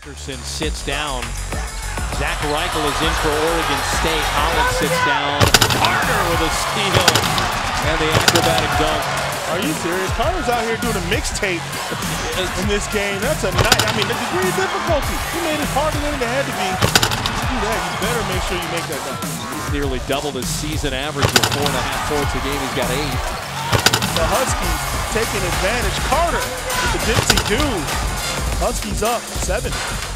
Dickerson sits down. Zach Reichel is in for Oregon State. Holland sits down. Carter with a steal and the acrobatic dunk. Are you serious? Carter's out here doing a mixtape in this game. That's a night. I mean, the degree of difficulty. He made it harder than it had to be. To do that, you better make sure you make that dunk. He's nearly doubled his season average with 4.5 points a game. He's got 8. The Huskies taking advantage. Carter with the dipsy do. Huskies up 7.